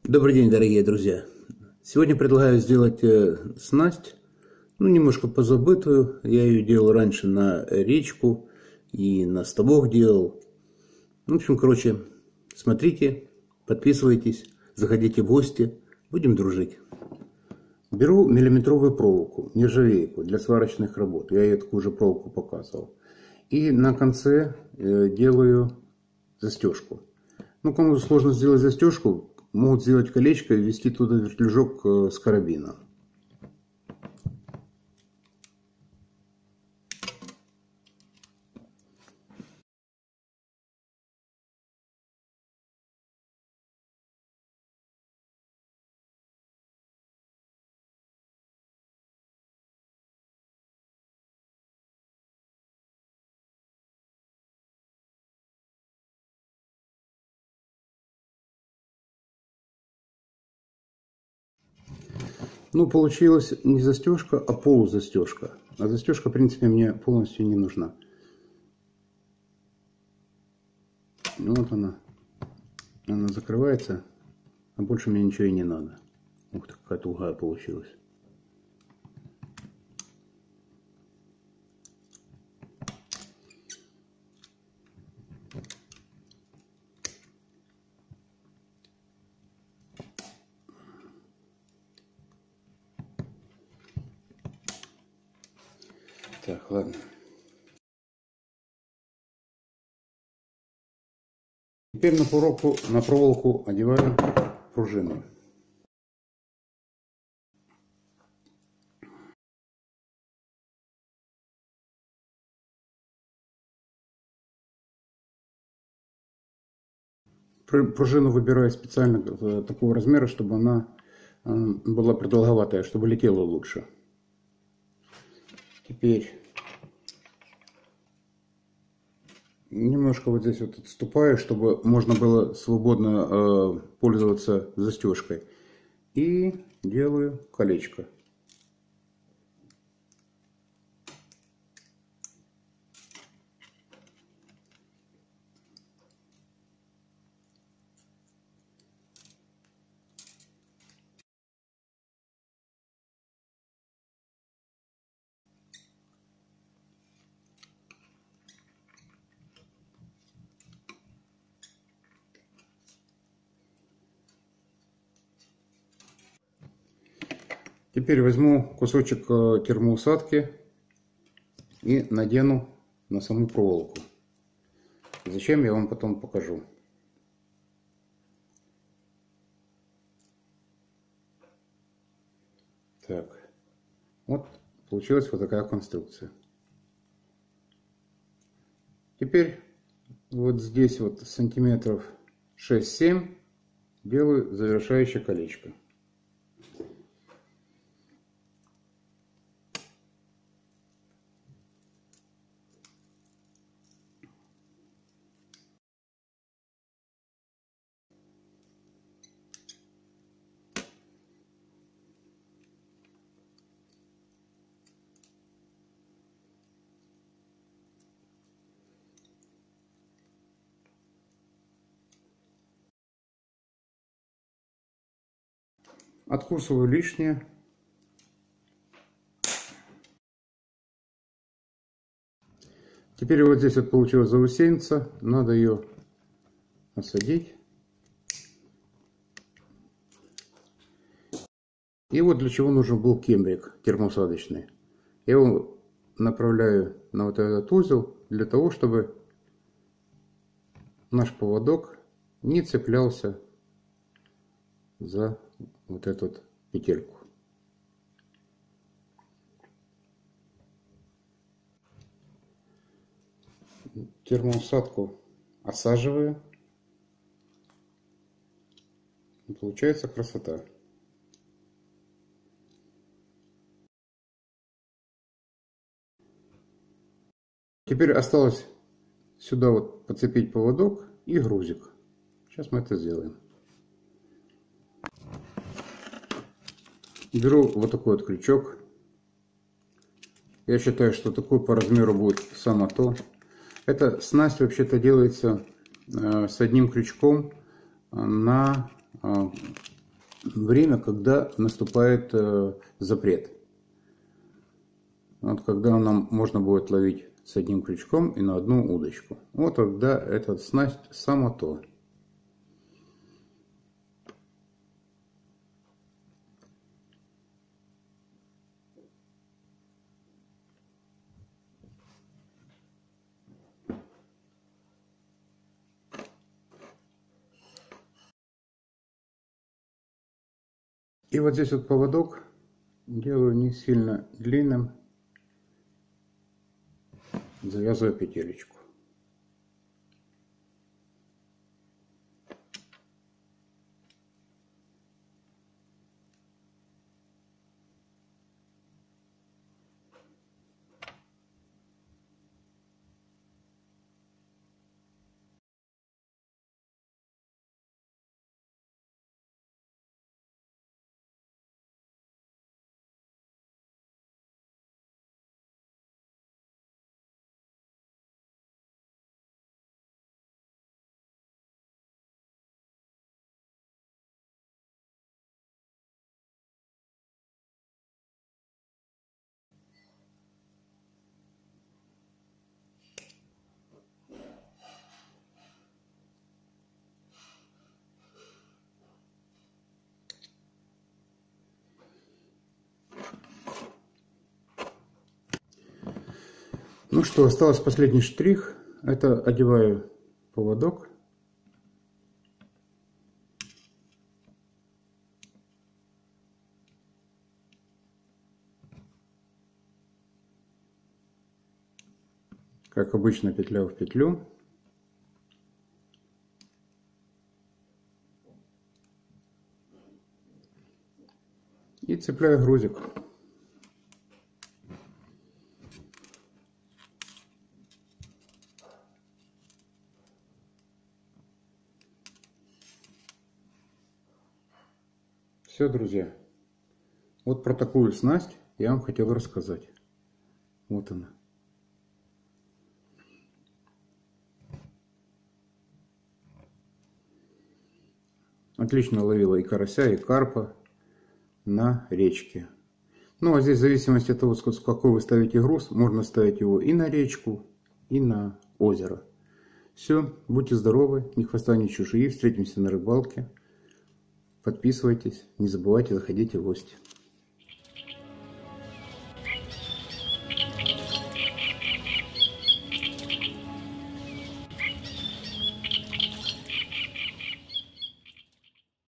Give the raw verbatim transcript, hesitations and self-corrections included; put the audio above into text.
Добрый день, дорогие друзья! Сегодня предлагаю сделать э, снасть, ну, немножко позабытую. Я ее делал раньше на речку и на ставок делал. В общем, короче, смотрите, подписывайтесь, заходите в гости, будем дружить. Беру миллиметровую проволоку, нержавейку для сварочных работ. Я ее такую же проволоку показывал. И на конце э, делаю застежку. Ну, кому сложно сделать застежку, могут сделать колечко и ввести туда вертлюжок с карабина. Ну, получилась не застежка, а полузастежка. А застежка, в принципе, мне полностью не нужна. Вот она. Она закрывается, а больше мне ничего и не надо. Ух ты, какая тугая получилась. Так, ладно. Теперь на проволоку, на проволоку одеваю пружину. Пружину выбираю специально такого размера, чтобы она была продолговатая, чтобы летела лучше. Теперь немножко вот здесь вот отступаю, чтобы можно было свободно э, пользоваться застежкой. И делаю колечко. Теперь возьму кусочек термоусадки и надену на саму проволоку. Зачем, я вам потом покажу. Так, вот получилась вот такая конструкция. Теперь вот здесь вот сантиметров шесть-семь делаю завершающее колечко. Откусываю лишнее. Теперь вот здесь вот получилась заусеница. Надо ее осадить. И вот для чего нужен был кембрик термоусадочный. Я его направляю на вот этот узел для того, чтобы наш поводок не цеплялся за вот эту вот петельку. Термоусадку осаживаю. И получается красота. Теперь осталось сюда вот подцепить поводок и грузик. Сейчас мы это сделаем. Беру вот такой вот крючок. Я считаю, что такой по размеру будет само то. Эта снасть вообще-то делается э, с одним крючком на э, время, когда наступает э, запрет. Вот когда нам можно будет ловить с одним крючком и на одну удочку. Вот тогда эта снасть само то. И вот здесь вот поводок делаю не сильно длинным, завязываю петелечку. Ну что, осталось последний штрих. Это одеваю поводок. Как обычно, петля в петлю. И цепляю грузик. Все, друзья. Вот про такую снасть я вам хотел рассказать. Вот она. Отлично ловила и карася, и карпа на речке. Ну а здесь в зависимости от того, с какой вы ставите груз, можно ставить его и на речку, и на озеро. Все, будьте здоровы, ни хвоста, ни чешуи. Встретимся на рыбалке. Подписывайтесь, не забывайте, заходите в гости.